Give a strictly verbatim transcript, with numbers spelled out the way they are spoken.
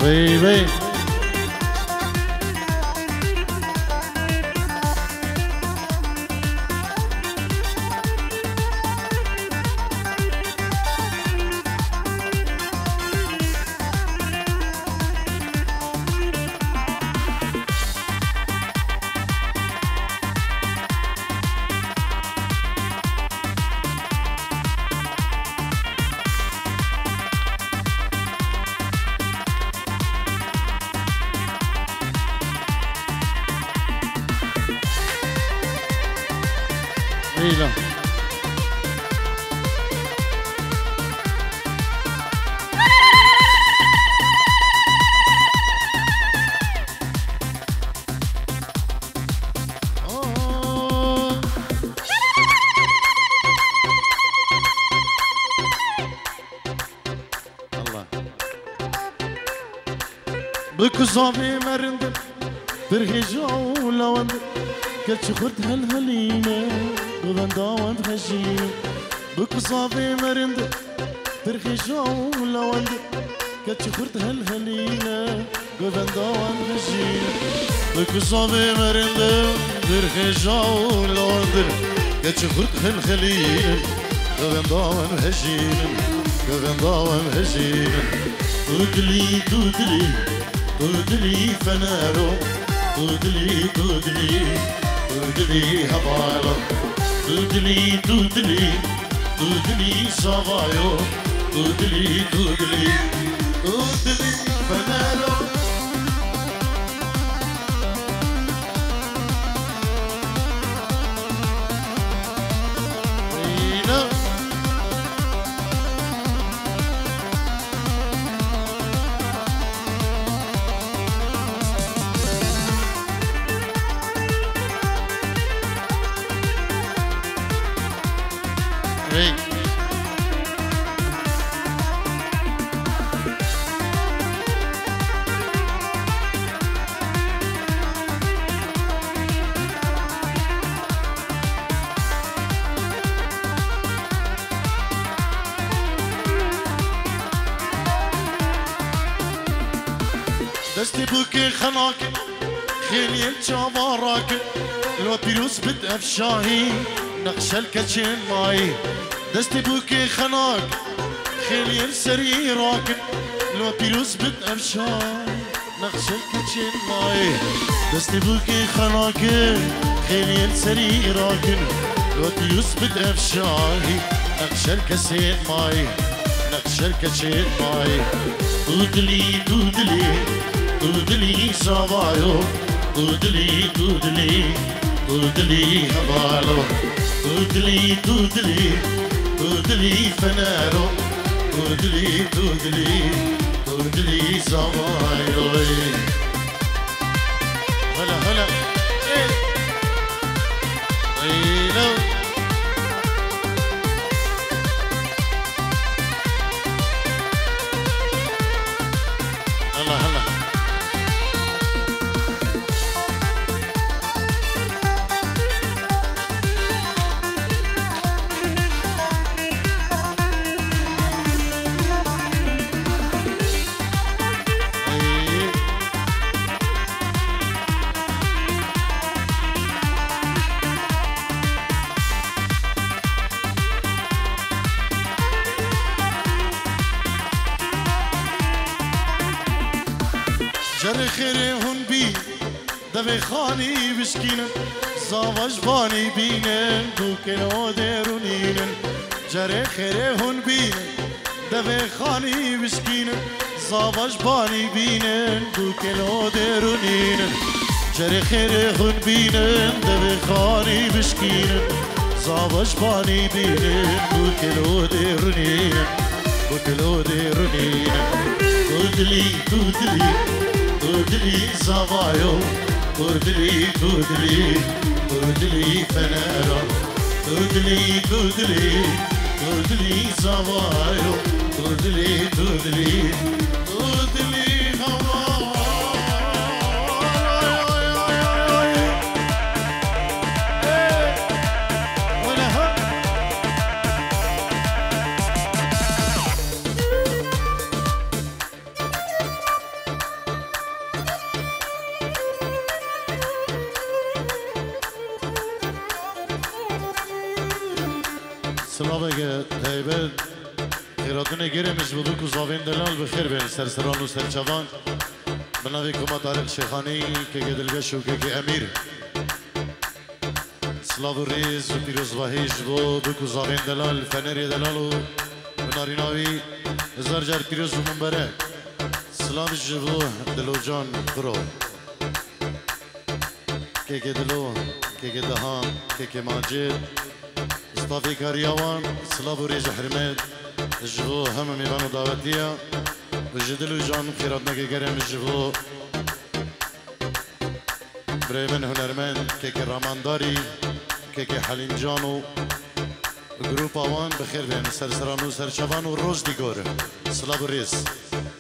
وي وي لا الله بكزافي مرند برغي جولة وند كلش خرد هالهلينة وغندا هجين بك صافي مرند ترخي جولة وند كتشخرت هالهلينة وغندا هجين بك صافي مرند ترخي جولة وند كتشخرت هالهلينة وغندا هجين وغندا هجين تودلي تودلي تودلي فنارو تودلي تودلي تودلي هبالو تودلي تودلي تودلي صبايو تودلي تودلي تودلي فنالو Hey. دستي بوكي خناك خيلي الجباراك لو بيروس بدأ بشاهي نقش الكتشين ماي دستي بوكي خناك خيلي السري راكن لو بيروس بدأ بشاهي نقش الكتشين ماي دستي بوكي خناك خيلي السري راكن لو بيروس بدأ بشاهي نقش الكتشين ماي نقش الكتشين ماي دودلي دودلي دودلي صبايو دودلي دودلي دودلي هبالو دودلي دودلي دودلي فنارو دودلي دودلي دودلي صبايو هلا هلا ايه هلا هلا جري خيري هون بي دبي خاني بشكينن زاوج باني بينن دوكنو ديرونينن جري خيري هون بي دبي خاني بشكينن زاوج باني بينن دوكنو ديرونينن جري خيري هون بينن دبي خاني بشكينن زاوج باني بينن دوكنو ديرونينن دوكنو ديرونينن دودلي دودلي دودلي صبايو دودلي دودلي دودلي فنارو دودلي دودلي دودلي صبايو دودلي دودلي دودلي هوا خیراتون گیرمش بودو که زاوین دلال بخیر بین سرسران و سرچوان بناوی کما طارق شیخانی که گدلگش و که امیر سلاو و ریز و پیروز وحیش بودو که زاوین دلال فنری دلال و بناری ناوی هزار جار پیروز و منبرک سلام جبو دلو جان برو که که دلو که که دهان که که ماجد استافی کاریاوان سلاو و ریز حرمت جبو همه میبانو دعوتیه و جدلو جان خیرات نگه گرم جبو بريمن هنرمن كيكي رامانداري كيكي حليم جانو جروب اوان بخير بين سرسرانو سرشوان و روز ديگور سلاب الريس